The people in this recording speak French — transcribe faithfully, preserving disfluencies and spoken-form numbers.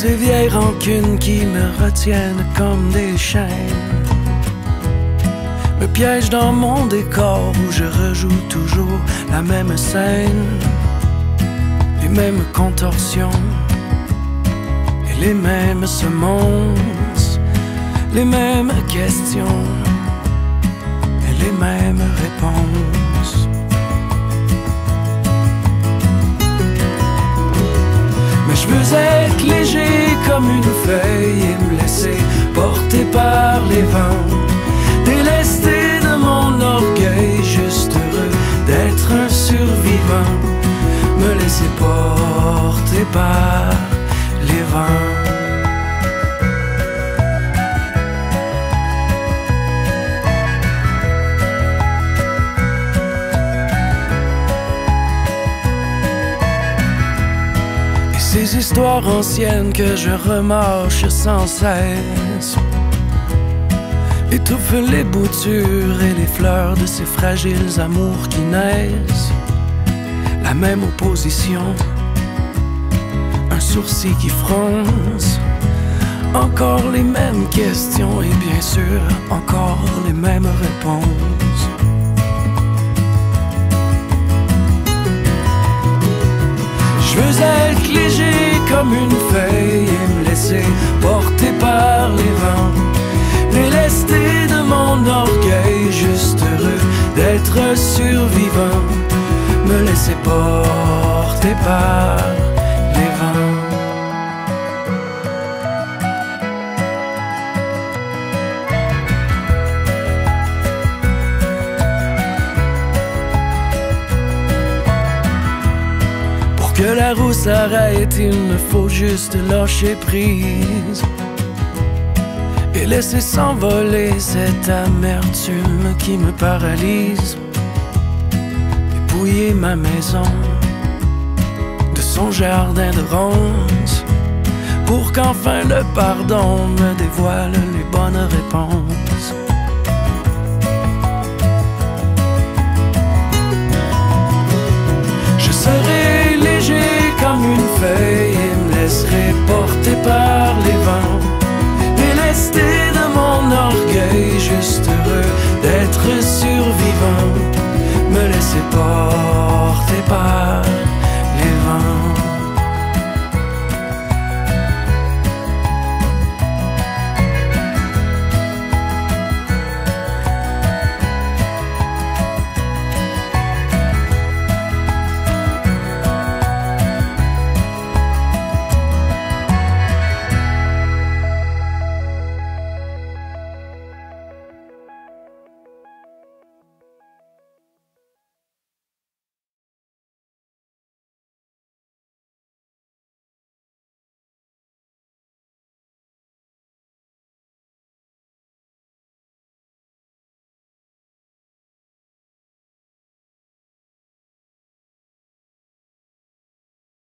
Ces vieilles rancunes qui me retiennent comme des chaînes me piègent dans mon décor où je rejoue toujours la même scène, les mêmes contorsions et les mêmes semonces, les mêmes questions et les mêmes réponses. Mais je veux être léger comme une feuille et me laisser porter par les vents, délesté de mon orgueil, juste heureux d'être un survivant, me laisser porter par les vents. Ces histoires anciennes que je remâche sans cesse étouffent les boutures et les fleurs de ces fragiles amours qui naissent. La même opposition, un sourcil qui fronce, encore les mêmes questions et bien sûr encore les mêmes réponses. Je veux être léger comme une feuille et me laisser porter par les vents, délesté de mon orgueil, juste heureux d'être survivant, me laisser porter par les vents. Que la roue s'arrête, il me faut juste lâcher prise et laisser s'envoler cette amertume qui me paralyse, dépouiller ma maison de son jardin de ronces pour qu'enfin le pardon me dévoile les bonnes réponses. Je serai léger comme une feuille et me laisserai porter par